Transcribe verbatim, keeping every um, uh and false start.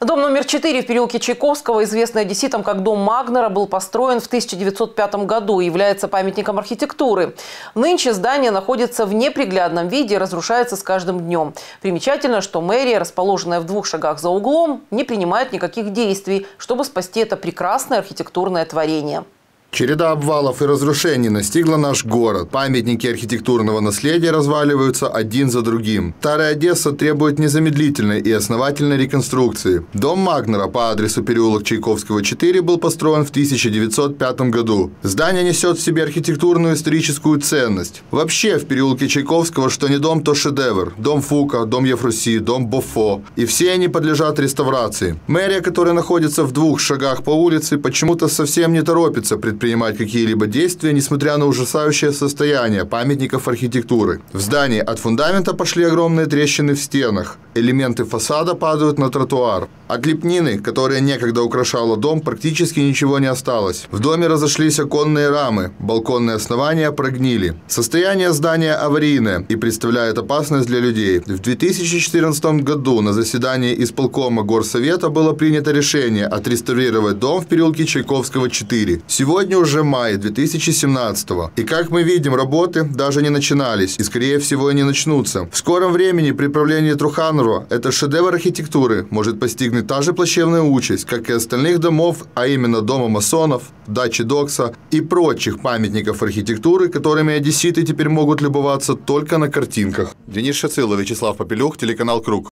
Дом номер четыре в переулке Чайковского, известный одесситам как дом Магнера, был построен в тысяча девятьсот пятом году и является памятником архитектуры. Нынче здание находится в неприглядном виде и разрушается с каждым днем. Примечательно, что мэрия, расположенная в двух шагах за углом, не принимает никаких действий, чтобы спасти это прекрасное архитектурное творение. Череда обвалов и разрушений настигла наш город. Памятники архитектурного наследия разваливаются один за другим. Старая Одесса требует незамедлительной и основательной реконструкции. Дом Магнера по адресу переулок Чайковского, четыре был построен в тысяча девятьсот пятом году. Здание несет в себе архитектурную историческую ценность. Вообще в переулке Чайковского что не дом, то шедевр. Дом Фука, дом Ефруси, дом Бофо. И все они подлежат реставрации. Мэрия, которая находится в двух шагах по улице, почему-то совсем не торопится предпринимать принимать какие-либо действия, несмотря на ужасающее состояние памятников архитектуры. В здании от фундамента пошли огромные трещины в стенах. Элементы фасада падают на тротуар. От лепнины, которая некогда украшала дом, практически ничего не осталось. В доме разошлись оконные рамы, балконные основания прогнили. Состояние здания аварийное и представляет опасность для людей. В две тысячи четырнадцатом году на заседании исполкома Горсовета было принято решение отреставрировать дом в переулке Чайковского, четыре. Сегодня уже май две тысячи семнадцатого. И как мы видим, работы даже не начинались и, скорее всего, и не начнутся. В скором времени при правлении Труханова этот шедевр архитектуры может постигнуть та же плачевная участь, как и остальных домов, а именно дома масонов, дачи Докса и прочих памятников архитектуры, которыми одесситы теперь могут любоваться только на картинках. Денис Шацилов, Вячеслав Попелюх, телеканал Круг.